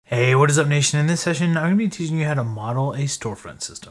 Hey, what is up, nation? In this session, I'm going to be teaching you how to model a storefront system.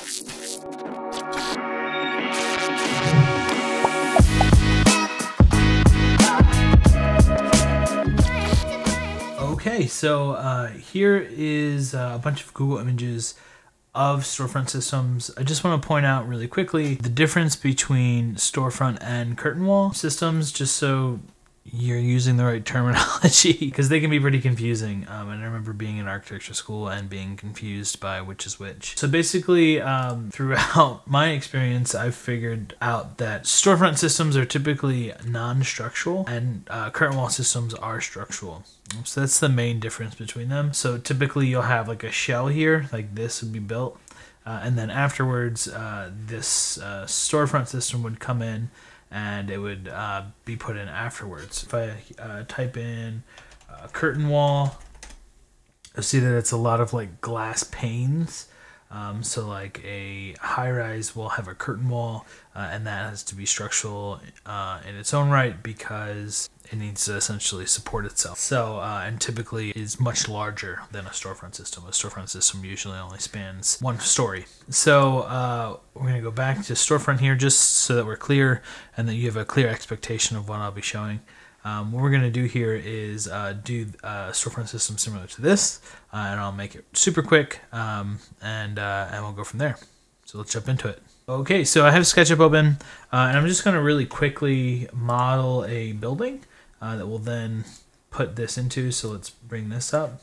Okay, so here is a bunch of Google images of storefront systems. I just want to point out really quickly the difference between storefront and curtain wall systems, just so you're using the right terminology, because they can be pretty confusing. And I remember being in architecture school and being confused by which is which. So basically, throughout my experience, I've figured out that storefront systems are typically non-structural and curtain wall systems are structural. So that's the main difference between them. So typically you'll have like a shell here, like this would be built. And then afterwards, this storefront system would come in and it would be put in afterwards. If I type in curtain wall, you'll see that it's a lot of like glass panes. So like a high-rise will have a curtain wall, and that has to be structural in its own right because it needs to essentially support itself. So, and typically is much larger than a storefront system. A storefront system usually only spans one story. So we're going to go back to storefront here just so that we're clear and that you have a clear expectation of what I'll be showing. What we're going to do here is do a storefront system similar to this, and I'll make it super quick, and we'll go from there. So let's jump into it. Okay, so I have SketchUp open, and I'm just going to really quickly model a building that we'll then put this into. So let's bring this up,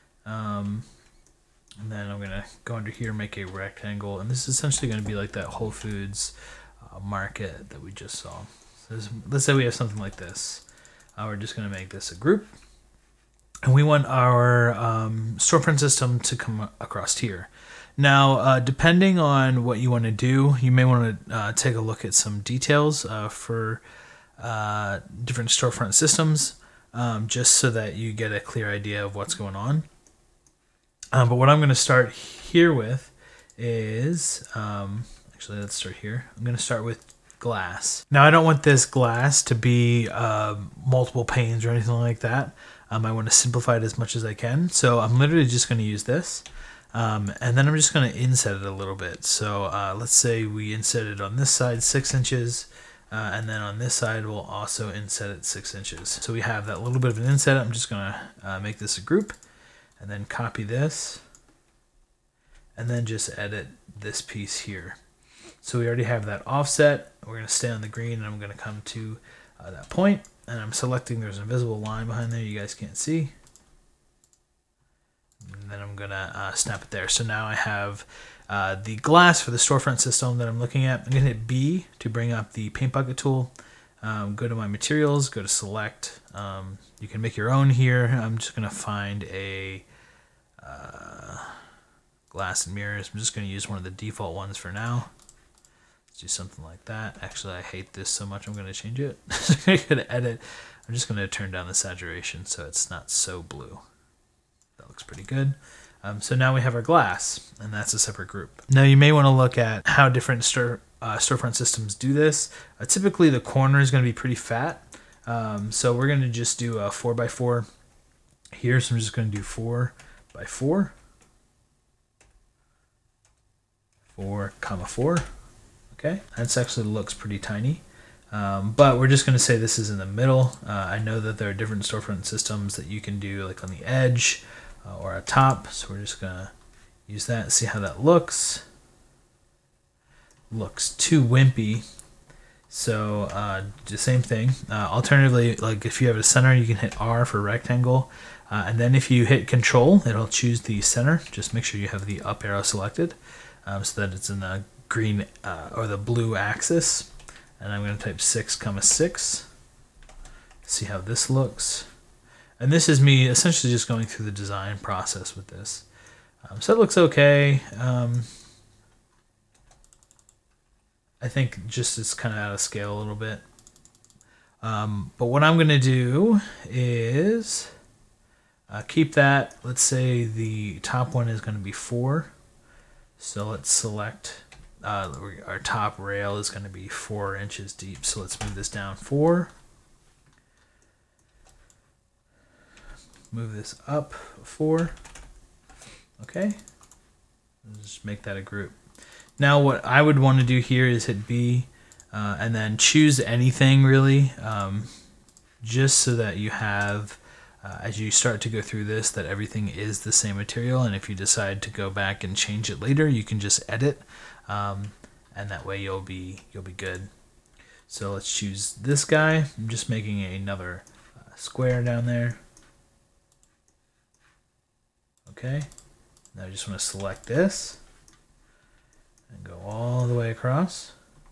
and then I'm going to go under here, make a rectangle, and this is essentially going to be like that Whole Foods market that we just saw. So let's say we have something like this. We're just going to make this a group, and we want our storefront system to come across here. Now, depending on what you want to do, you may want to take a look at some details for different storefront systems, just so that you get a clear idea of what's going on. But what I'm going to start here with is, actually, let's start here. I'm going to start with glass. Now, I don't want this glass to be multiple panes or anything like that. I want to simplify it as much as I can. So I'm literally just going to use this. And then I'm just going to inset it a little bit. So let's say we inset it on this side 6 inches. And then on this side, we'll also inset it 6 inches. So we have that little bit of an inset. I'm just going to make this a group and then copy this. And then just edit this piece here. So we already have that offset. We're going to stay on the green, and I'm going to come to that point, and I'm selecting, there's an invisible line behind there you guys can't see. And then I'm going to snap it there. So now I have the glass for the storefront system that I'm looking at. I'm going to hit B to bring up the paint bucket tool. Go to my materials, go to select. You can make your own here. I'm just going to find a glass and mirrors. I'm just going to use one of the default ones for now. Do something like that. Actually, I hate this so much, I'm going to change it. I'm going to edit. I'm just going to turn down the saturation so it's not so blue. That looks pretty good. So now we have our glass, and that's a separate group. Now you may want to look at how different storefront systems do this. Typically, the corner is going to be pretty fat. So we're going to just do a 4x4 here. So I'm just going to do 4x4. 4, okay, that actually looks pretty tiny, but we're just going to say this is in the middle. I know that there are different storefront systems that you can do like on the edge or at top, so we're just going to use that, see how that looks. Looks too wimpy, so the same thing. Alternatively, like if you have a center, you can hit R for rectangle, and then if you hit Control, it'll choose the center. Just make sure you have the up arrow selected so that it's in the green or the blue axis, and I'm going to type 6, see how this looks. And this is me essentially just going through the design process with this. So it looks okay. I think just it's kind of out of scale a little bit. But what I'm going to do is keep that. Let's say the top one is going to be 4. So let's select our top rail is going to be 4 inches deep. So let's move this down 4. move this up 4. Okay. Just make that a group. Now what I would want to do here is hit B and then choose anything really, just so that you have, as you start to go through this, that everything is the same material, and if you decide to go back and change it later, you can just edit, and that way you'll be good. So let's choose this guy. I'm just making another square down there. Okay. Now I just want to select this and go all the way across.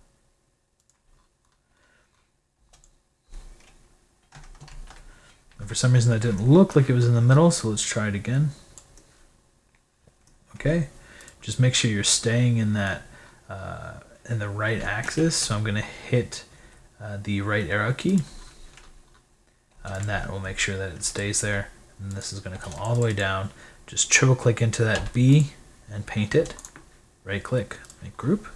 And for some reason that didn't look like it was in the middle, so let's try it again. Okay. Just make sure you're staying in that in the right axis. So I'm going to hit the right arrow key, and that will make sure that it stays there. And this is going to come all the way down. Just triple click into that B and paint it. Right click, make group.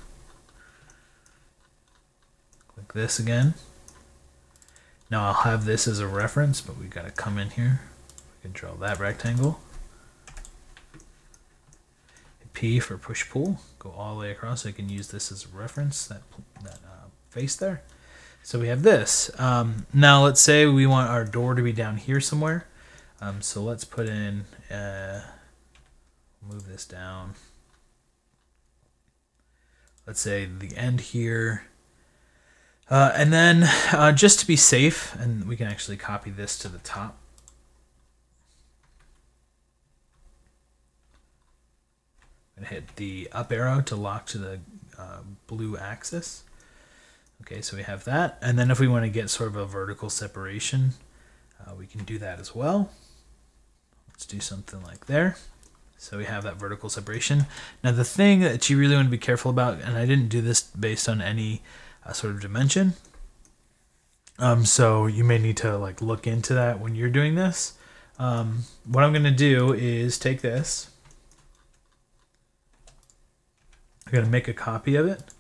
Click this again. Now I'll have this as a reference, but we got to come in here. We can draw that rectangle. Hit P for push pull. Go all the way across so I can use this as a reference, that face there. So we have this. Now let's say we want our door to be down here somewhere. So let's put in, move this down. Let's say the end here. And then just to be safe, and we can actually copy this to the top. I'm gonna hit the up arrow to lock to the blue axis. Okay, so we have that. And then if we want to get sort of a vertical separation, we can do that as well. Let's do something like there. So we have that vertical separation. Now the thing that you really want to be careful about, and I didn't do this based on any sort of dimension, so you may need to like look into that when you're doing this. What I'm going to do is take this. I'm going to make a copy of it.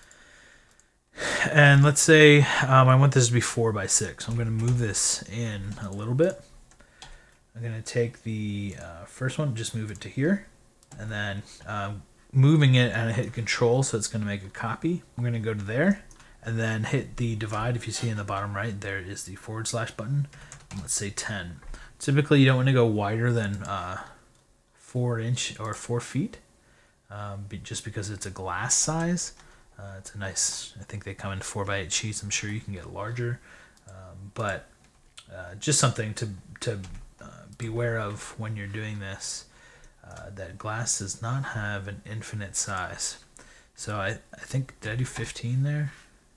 And let's say I want this to be 4 by 6. I'm going to move this in a little bit. I'm going to take the first one, just move it to here, and then moving it, and I hit Control, so it's going to make a copy. I'm going to go to there, and then hit the divide. If you see in the bottom right, there is the / button. And let's say 10. Typically, you don't want to go wider than 4 inch or 4 feet, just because it's a glass size. It's a nice, I think they come in 4 by 8 sheets. I'm sure you can get larger, but just something to beware of when you're doing this. That glass does not have an infinite size. So I think, did I do 15 there?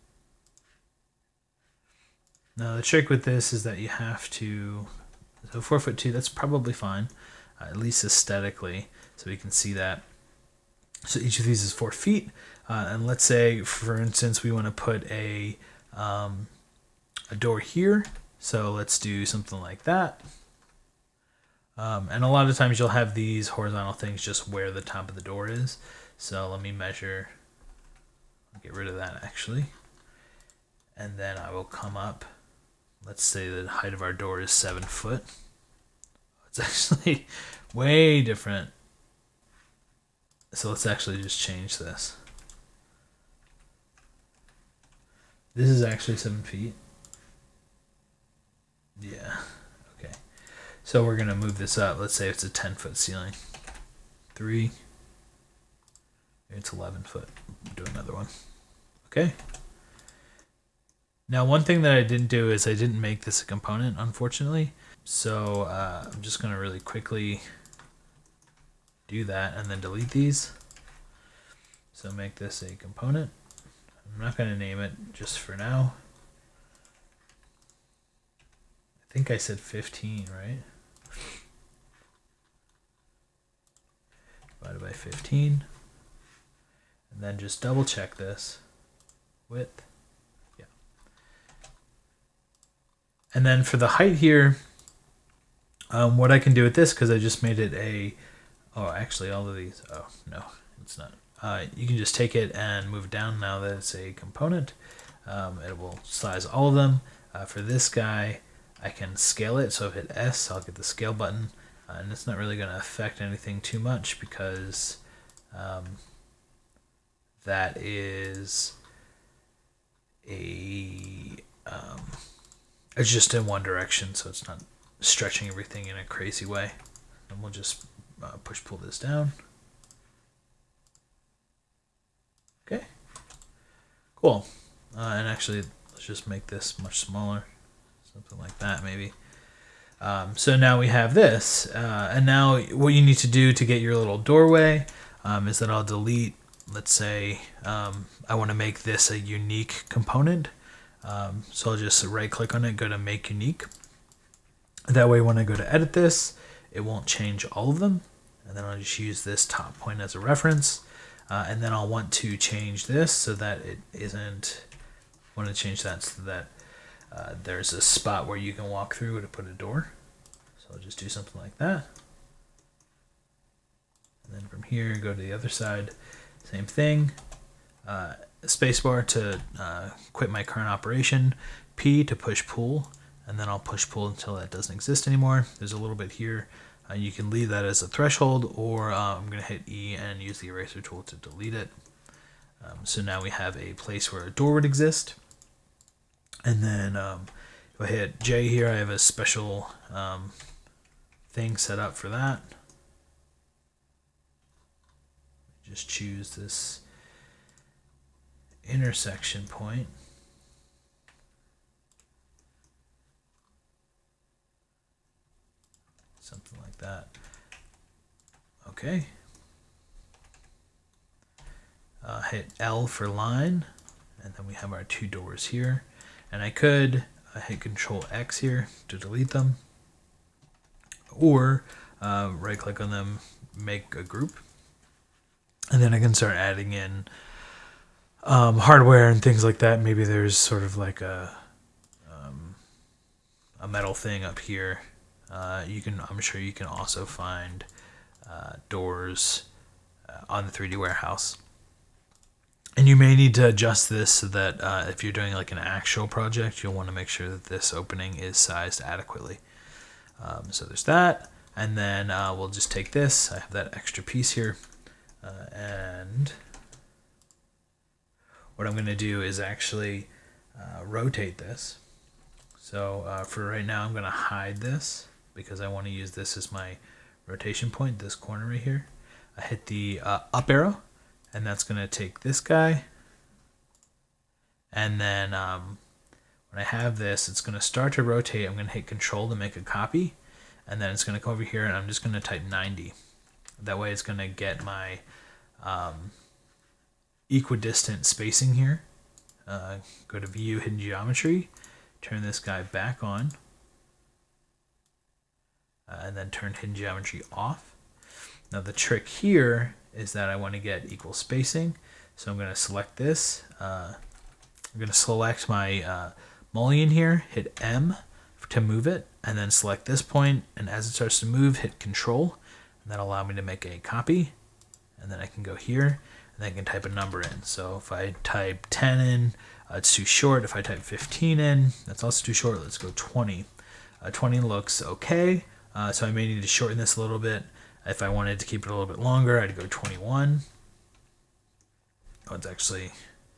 Now the trick with this is that you have to, so 4'2", that's probably fine, at least aesthetically, so we can see that. So each of these is 4 feet. And let's say, for instance, we want to put a door here. So let's do something like that. And a lot of times you'll have these horizontal things just where the top of the door is. So let me measure, I'll get rid of that actually. And then I will come up. Let's say the height of our door is 7 foot. It's actually way different. So let's actually just change this. This is actually 7 feet. Yeah, okay. So we're gonna move this up. Let's say it's a 10-foot ceiling. 3. It's 11 foot. Do another one. Okay. Now one thing that I didn't do is I didn't make this a component, unfortunately. So I'm just gonna really quickly do that and then delete these. So make this a component. I'm not going to name it just for now. I think I said 15, right? Divided by 15. And then just double check this. Width. Yeah. And then for the height here, what I can do with this, because I just made it a, oh, actually all of these, oh, no, it's not. You can just take it and move it down now that it's a component. It will size all of them. For this guy, I can scale it. So if I hit S, I'll get the scale button, and it's not really going to affect anything too much because that is it's just in one direction, so it's not stretching everything in a crazy way. And we'll just push pull this down. Okay, cool. And actually, let's just make this much smaller, something like that maybe. So now we have this, and now what you need to do to get your little doorway is that I'll delete, let's say I want to make this a unique component. So I'll just right click on it, go to make unique. That way when I go to edit this, it won't change all of them. And then I'll just use this top point as a reference. And then I'll want to change this so that it isn't, I want to change that so that there's a spot where you can walk through to put a door. So I'll just do something like that. And then from here, go to the other side, same thing. Spacebar to quit my current operation, P to push pull, and then I'll push pull until that doesn't exist anymore. There's a little bit here. You can leave that as a threshold, or I'm going to hit E and use the eraser tool to delete it. So now we have a place where a door would exist. And then if I hit J here, I have a special thing set up for that. Just choose this intersection point. Something like that. Okay. Hit L for line, and then we have our two doors here. And I could hit Control X here to delete them, or right click on them, make a group, and then I can start adding in hardware and things like that. Maybe there's sort of like a metal thing up here. I'm sure you can also find doors on the 3D warehouse. And you may need to adjust this so that if you're doing like an actual project, you'll want to make sure that this opening is sized adequately. So there's that. And then we'll just take this. I have that extra piece here. And what I'm going to do is actually rotate this. So for right now, I'm going to hide this because I want to use this as my rotation point, this corner right here. I hit the up arrow, and that's going to take this guy. And then when I have this, it's going to start to rotate. I'm going to hit Control to make a copy. And then it's going to come over here, and I'm just going to type 90. That way it's going to get my equidistant spacing here. Go to View, Hidden Geometry. Turn this guy back on. And then turn Hidden Geometry off. Now the trick here is that I want to get equal spacing. So I'm going to select this. I'm going to select my mullion here, hit M to move it, and then select this point, and as it starts to move, hit Control, and that'll allow me to make a copy. And then I can go here, and then I can type a number in. So if I type 10 in, it's too short. If I type 15 in, that's also too short. Let's go 20. 20 looks okay, so I may need to shorten this a little bit. If I wanted to keep it a little bit longer, I'd go 21. Oh, it's actually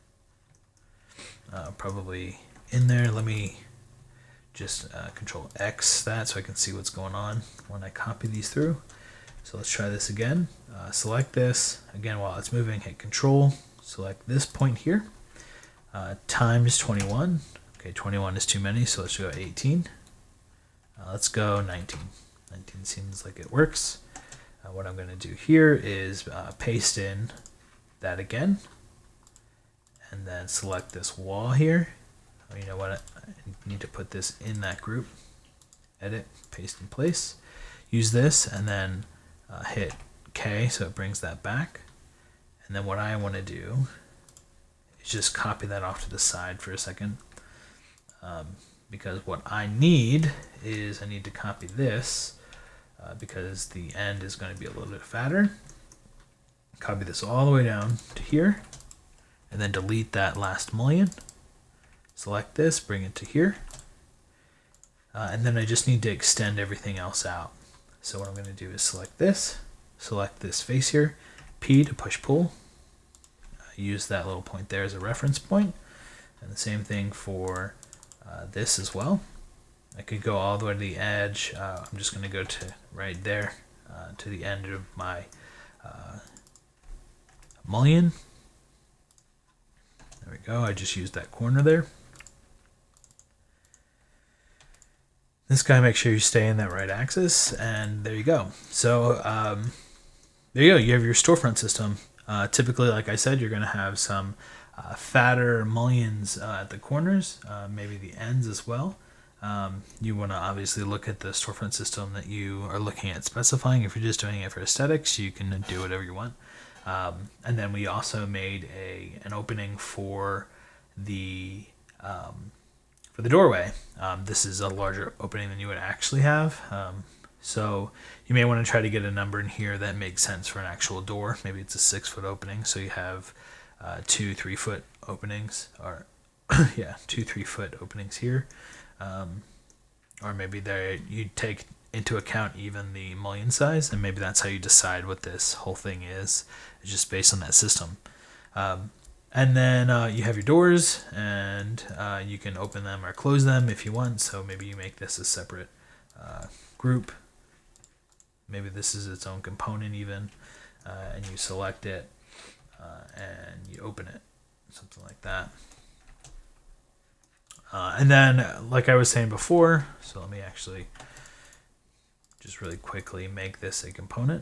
probably in there. Let me just Control X that so I can see what's going on when I copy these through. So let's try this again. Select this. Again, while it's moving, hit Control. Select this point here. Times 21. Okay, 21 is too many, so let's go 18. Let's go 19. 19 seems like it works. What I'm going to do here is paste in that again. And then select this wall here. Oh, you know what? I need to put this in that group. Edit, paste in place. Use this, and then hit K so it brings that back. And then what I want to do is just copy that off to the side for a second. Because what I need is I need to copy this because the end is going to be a little bit fatter. Copy this all the way down to here, and then delete that last mullion. Select this, bring it to here. And then I just need to extend everything else out. So what I'm going to do is select this face here, P to push pull. Use that little point there as a reference point. And the same thing for this as well. I could go all the way to the edge. I'm just going to go to right there to the end of my mullion. There we go. I just used that corner there. This guy, make sure you stay in that right axis, and there you go. So there you go. You have your storefront system. Typically, like I said, you're going to have some fatter mullions at the corners, maybe the ends as well. You want to obviously look at the storefront system that you are looking at specifying. If you're just doing it for aesthetics, you can do whatever you want. And then we also made an opening for the doorway. This is a larger opening than you would actually have. So you may want to try to get a number in here that makes sense for an actual door. Maybe it's a 6-foot opening, so you have 2 3-foot openings, or yeah, 2 3-foot openings here. Or maybe there you take into account even the mullion size, and maybe that's how you decide what this whole thing is. It's just based on that system. And then you have your doors, and you can open them or close them if you want. So maybe you make this a separate group. Maybe this is its own component even, and you select it and you open it, something like that. And then, like I was saying before, so let me actually just really quickly make this a component.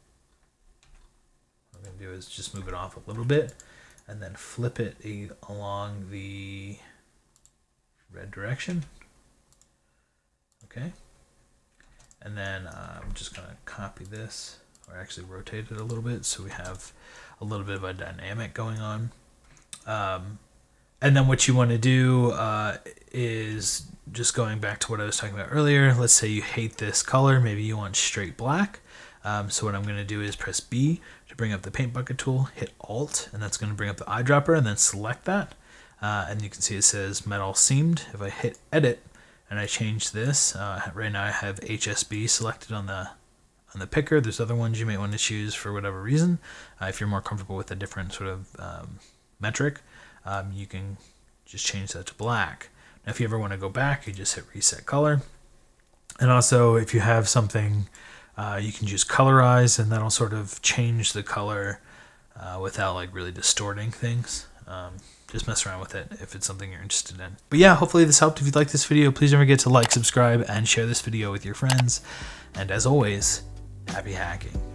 What I'm going to do is just move it off a little bit and then flip it along the red direction. Okay. And then I'm just going to copy this, or actually rotate it a little bit so we have a little bit of a dynamic going on. And then what you want to do is just going back to what I was talking about earlier. Let's say you hate this color. Maybe you want straight black. So what I'm going to do is press B to bring up the paint bucket tool, hit Alt, and that's going to bring up the eyedropper, and then select that. And you can see it says metal seamed. If I hit Edit and I change this, right now I have HSB selected on the picker. There's other ones you might want to choose for whatever reason. If you're more comfortable with a different sort of metric, you can just change that to black. Now, if you ever want to go back, you just hit Reset Color. And also, if you have something, you can choose Colorize, and that'll sort of change the color without like really distorting things. Just mess around with it if it's something you're interested in. But yeah, hopefully this helped. If you like this video, please don't forget to like, subscribe, and share this video with your friends. And as always, happy hacking.